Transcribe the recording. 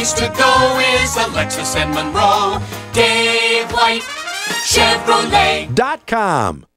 place to go is a Lexus and Monroe. Dave White Chevrolet.com